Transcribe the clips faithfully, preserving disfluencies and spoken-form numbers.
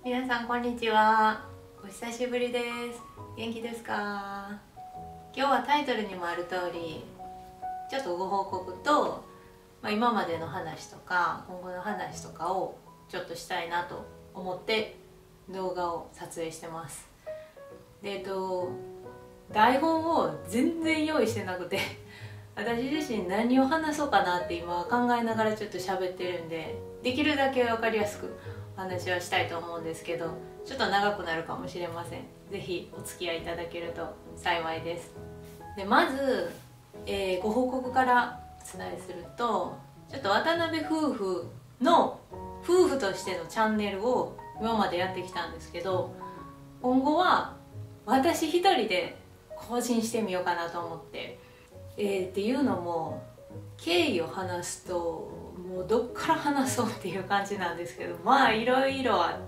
皆さんこんにちは。お久しぶりです。元気ですか？今日はタイトルにもある通り、ちょっとご報告と、まあ、今までの話とか今後の話とかをちょっとしたいなと思って動画を撮影してます。で、えっと台本を全然用意してなくて私自身何を話そうかなって今考えながらちょっと喋ってるんで、できるだけ分かりやすくお話はしたいと思うんですけど、ちょっと長くなるかもしれません。是非お付き合いいただけると幸いです。でまず、えー、ご報告からお伝えすると、ちょっと渡辺夫婦の夫婦としてのチャンネルを今までやってきたんですけど、今後は私一人で更新してみようかなと思って、えー、っていうのも経緯を話すともうどっから話そうっていう感じなんですけど、まあいろいろあって、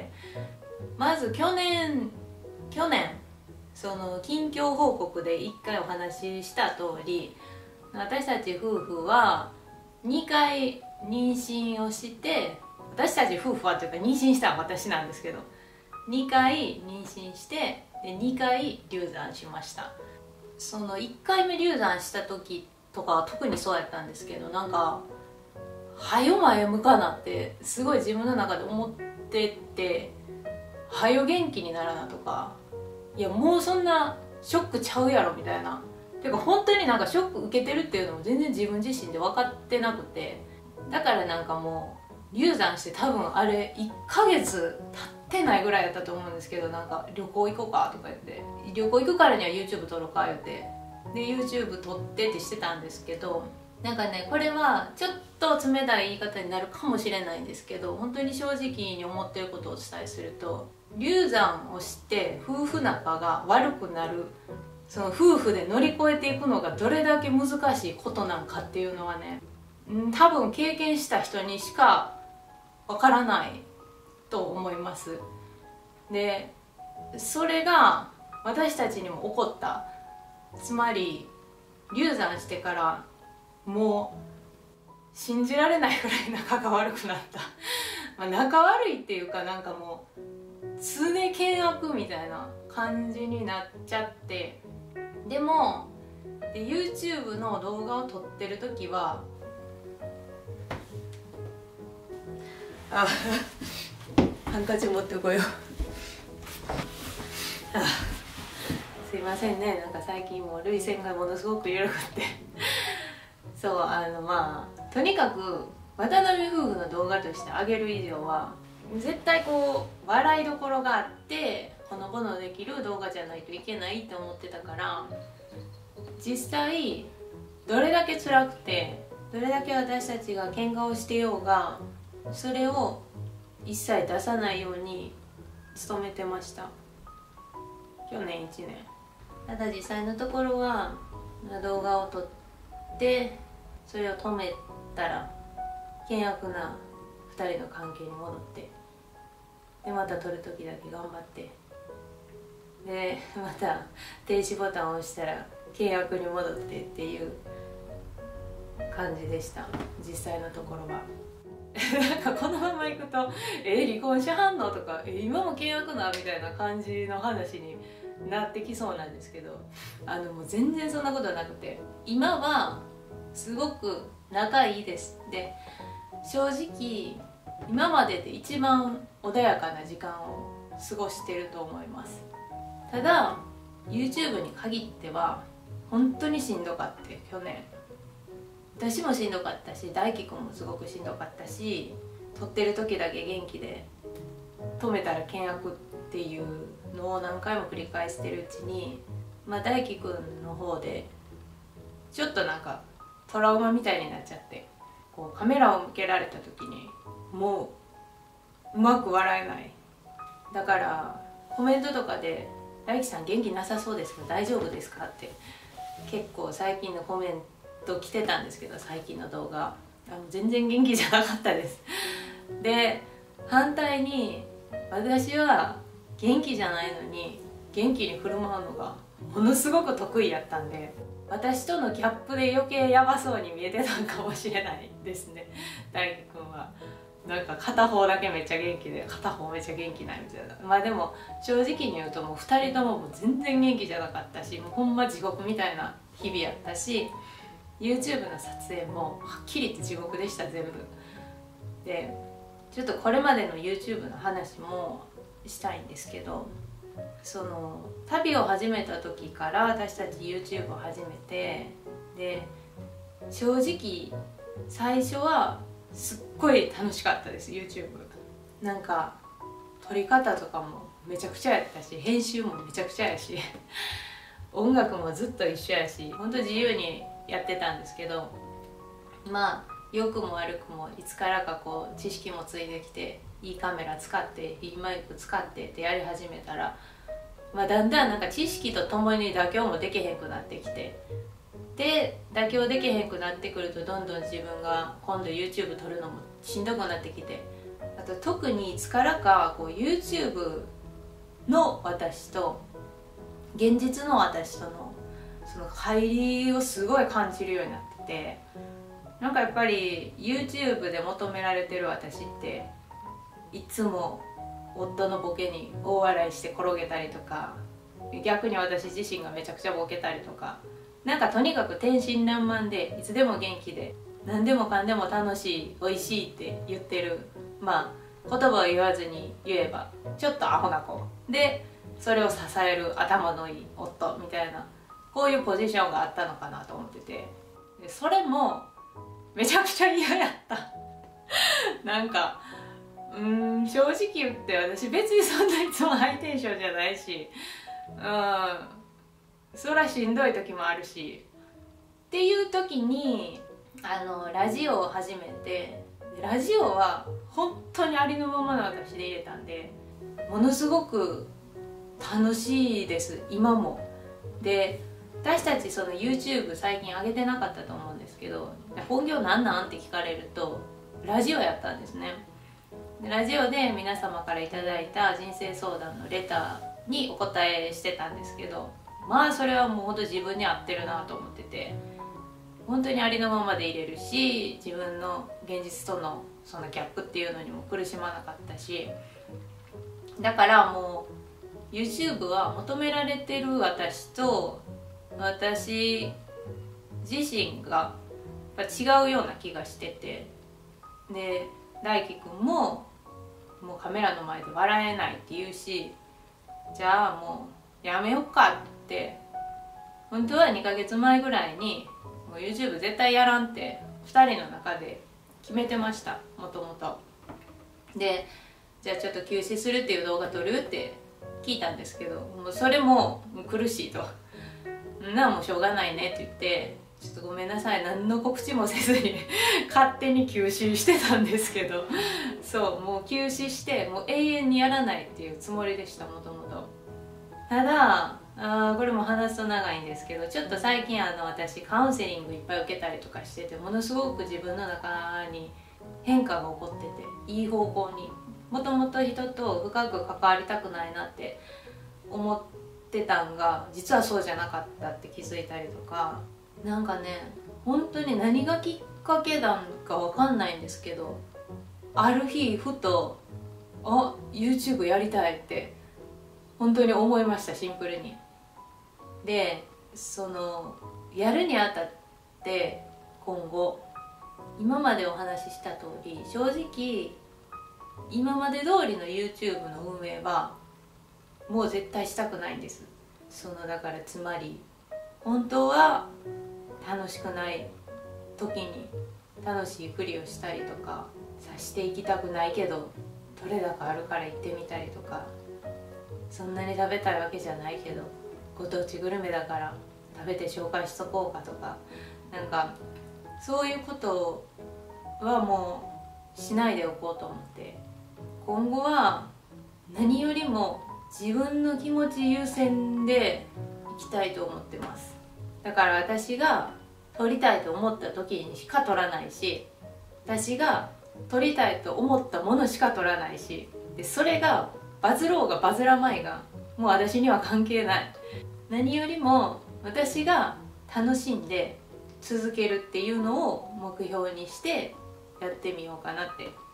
まず去年去年その近況報告でいっかいお話しした通り、私たち夫婦はにかい妊娠をして、私たち夫婦はというか妊娠したのは私なんですけど、にかい妊娠してでにかい流産しました。そのいっかいめ流産した時とかは特にそうやったんですけど、なんかはよ前向かなってすごい自分の中で思ってて、はよ元気にならなとか、いやもうそんなショックちゃうやろみたいな、てか本当になんかショック受けてるっていうのも全然自分自身で分かってなくて、だからなんかもう流産して多分あれいっかげつ経ってないぐらいだったと思うんですけど、なんか旅行行こうかとか言って、旅行行くからには YouTube 撮ろうか言って、で YouTube 撮ってってしてたんですけど、なんかねこれはちょっと冷たい言い方になるかもしれないんですけど、本当に正直に思ってることをお伝えすると、流産をして夫婦仲が悪くなる、その夫婦で乗り越えていくのがどれだけ難しいことなんかっていうのはね、多分経験した人にしかわからないと思います。でそれが私たちにも起こった。つまり流産してからもう信じられないぐらい仲が悪くなったまあ仲悪いっていうか、なんかもう常険悪みたいな感じになっちゃって、でもで YouTube の動画を撮ってる時はあハンカチ持ってこようあすいませんね、なんか最近もう涙腺がものすごく緩くってそうあのまあとにかく渡辺夫婦の動画として上げる以上は絶対こう笑いどころがあってほのぼのできる動画じゃないといけないって思ってたから、実際どれだけ辛くてどれだけ私たちが喧嘩をしてようがそれを一切出さないように努めてました、去年いちねん。ただ実際のところは動画を撮ってそれを止めたら険悪なふたりの関係に戻って、でまた撮る時だけ頑張って、でまた停止ボタンを押したら険悪に戻ってっていう感じでした、実際のところはなんかこのままいくと「え離婚しはんの?」とか「え今も契約な?」みたいな感じの話になってきそうなんですけど、あのもう全然そんなことはなくて、今はすごく仲いいです。で正直今までで一番穏やかな時間を過ごしてると思います。ただ YouTube に限っては本当にしんどかった。去年私もしんどかったし、大輝くんもすごくしんどかったし、撮ってる時だけ元気で止めたら険悪っていうのを何回も繰り返してるうちに、まあ、大輝くんの方でちょっとなんかトラウマみたいになっちゃって、こうカメラを向けられた時にもううまく笑えない。だからコメントとかで「大輝さん元気なさそうですけど大丈夫ですか?」って結構最近のコメント来てたんですけど、最近の動画あの全然元気じゃなかったですで反対に私は元気じゃないのに元気に振る舞うのがものすごく得意やったんで、私とのギャップで余計ヤバそうに見えてたんかもしれないですね、大輝くんは。 なんか片方だけめっちゃ元気で片方めっちゃ元気ないみたいな。まあでも正直に言うともうふたりとももう全然元気じゃなかったし、もうほんま地獄みたいな日々やったし、 YouTube の撮影もはっきり言って地獄でした、全部で。ちょっとこれまでの YouTube の話もしたいんですけど、その旅を始めた時から私たち YouTube を始めて、で正直最初はすっごい楽しかったです。 YouTube なんか撮り方とかもめちゃくちゃやったし、編集もめちゃくちゃやし音楽もずっと一緒やし、ほんと自由にやってたんですけど、まあ良くも悪くもいつからかこう知識もついてきて、いいカメラ使っていいマイク使ってってやり始めたら、まあ、だんだんなんか知識とともに妥協もできへんくなってきて、で妥協できへんくなってくるとどんどん自分が今度 YouTube 撮るのもしんどくなってきて、あと特にいつからかこう YouTube の私と現実の私とのその乖離をすごい感じるようになってて、なんかやっぱり YouTube で求められてる私っていつも夫のボケに大笑いして転げたりとか、逆に私自身がめちゃくちゃボケたりとか、なんかとにかく天真爛漫でいつでも元気で何でもかんでも楽しい美味しいって言ってる、まあ言葉を言わずに言えばちょっとアホな子で、それを支える頭のいい夫みたいな、こういうポジションがあったのかなと思ってて、でそれもめちゃくちゃ嫌やったなんかうーん正直言って私別にそんないつもハイテンションじゃないし、うんそりゃしんどい時もあるしっていう時にあのラジオを始めて、ラジオは本当にありのままの私で入れたんで、ものすごく楽しいです今も。で私たちその YouTube 最近上げてなかったと思うんですけど、本業なんなんって聞かれるとラジオやったんですね。でラジオで皆様からいただいた人生相談のレターにお答えしてたんですけど、まあそれはもうほんと自分に合ってるなと思ってて、本当にありのままでいれるし、自分の現実とのそのギャップっていうのにも苦しまなかったし、だからもう YouTube は求められてる私と私自身がやっぱ違うような気がしてて、で大輝くんももうカメラの前で笑えないって言うし、じゃあもうやめよっかって本当はにかげつまえぐらいにもう YouTube 絶対やらんってふたりの中で決めてました、もともと。でじゃあちょっと休止するっていう動画撮るって聞いたんですけど、もうそれも苦しいと、なあもうしょうがないねって言って、ちょっとごめんなさい何の告知もせずに勝手に休止してたんですけど、そうもう休止してもう永遠にやらないっていうつもりでした、もともと。ただあこれも話すと長いんですけど、ちょっと最近あの私カウンセリングいっぱい受けたりとかしてて、ものすごく自分の中に変化が起こってて、いい方向に、もともと人と深く関わりたくないなって思ってたんが実はそうじゃなかったって気づいたりとか、なんかね本当に何がきっかけなんかわかんないんですけど、ある日ふとあ YouTube やりたいって本当に思いました、シンプルに。でそのやるにあたって今後今までお話しした通り、正直今まで通りの YouTube の運営はもう絶対したくないんです。そのだからつまり本当は楽しくない時に楽しいふりをしたりとかさしていきたくないけどどれだかあるから行ってみたりとか、そんなに食べたいわけじゃないけどご当地グルメだから食べて紹介しとこうかとか、なんかそういうことはもうしないでおこうと思って、今後は何よりも自分の気持ち優先でいきたいと思ってます。だから私が撮りたいと思った時にしか撮らないし、私が撮りたいと思ったものしか撮らないし、でそれがバズろうがバズらまいがもう私には関係ない。何よりも私が楽しんで続けるっていうのを目標にしてやってみようかなって思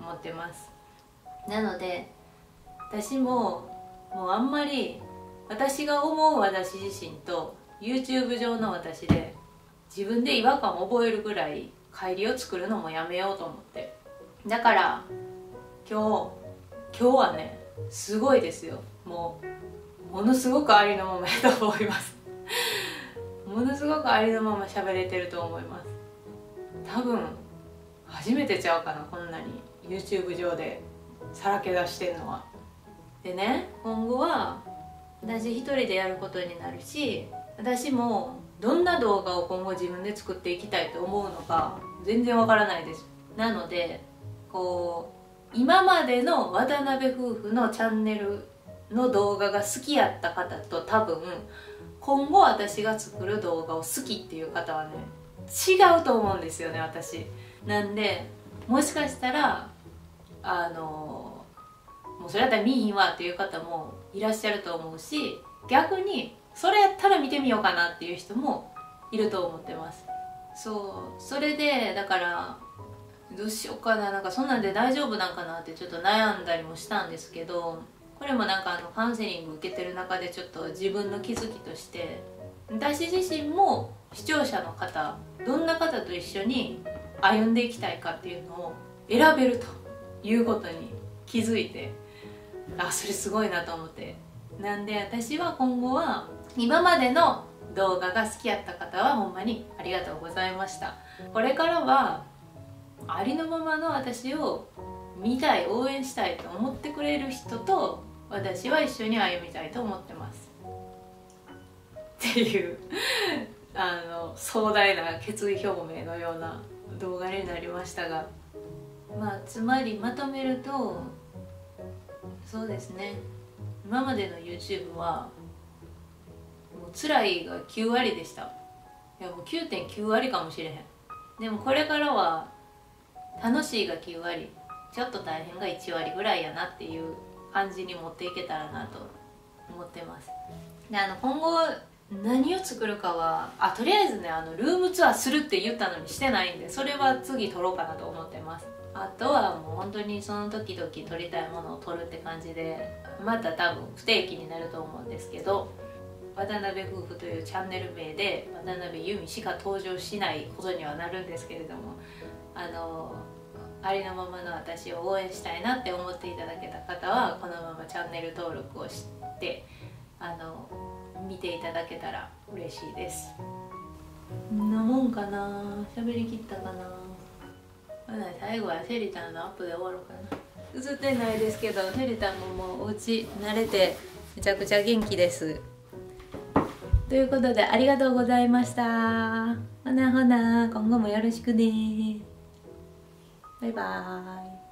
思ってます。なので私ももうあんまり私が思う私自身と YouTube 上の私で自分で違和感を覚えるぐらい乖離を作るのもやめようと思って、だから今日今日はねすごいですよ。もうものすごくありのままやと思いますものすごくありのまま喋れてると思います。多分初めてちゃうかな、こんなに YouTube 上でさらけ出してんのは。でね、今後は私一人でやることになるし、私もどんな動画を今後自分で作っていきたいと思うのか全然わからないです。なのでこう今までの渡辺夫婦のチャンネルの動画が好きやった方と多分今後私が作る動画を好きっていう方はね違うと思うんですよね、私。なんでもしかしたらあのもうそれやったら見いひんわっていう方もいらっしゃると思うし、逆にそれやったら見てみようかなっていう人もいると思ってます。そうそれでだからどうしようかな、なんかそんなんで大丈夫なんかなってちょっと悩んだりもしたんですけど、これもなんかあのカウンセリング受けてる中でちょっと自分の気づきとして、私自身も視聴者の方どんな方と一緒に歩んでいきたいかっていうのを選べるということに気づいて、あ、それすごいなと思って。なんで私は今後は今までの動画が好きやった方はほんまにありがとうございました。これからはありのままの私を見たい、応援したいと思ってくれる人と私は一緒に歩みたいと思ってますっていうあの壮大な決意表明のような動画になりましたが、まあつまりまとめるとそうですね、今までの YouTube はもう辛いがきゅうわりでした。いやもう きゅうてんきゅうわりかもしれへん。でもこれからは楽しいがきゅうわり、ちょっと大変がいちわりぐらいやなっていう感じに持っていけたらなと思ってます。であの今後何を作るかはあとりあえずねあのルームツアーするって言ったのにしてないんで、それは次撮ろうかなと思ってます。あとはもう本当にその時々撮りたいものを撮るって感じで、また多分不定期になると思うんですけど、渡辺夫婦というチャンネル名で渡辺由美しか登場しないことにはなるんですけれども、あのありのままの私を応援したいなって思っていただけた方はこのままチャンネル登録をしてあの見ていただけたら嬉しいです。こんなもんかな、喋りきったかな。最後はセリタンのアップで終わろうかな。映ってないですけどセリタンももうお家慣れてめちゃくちゃ元気です。ということでありがとうございました。ほなほな今後もよろしくね。バイバーイ。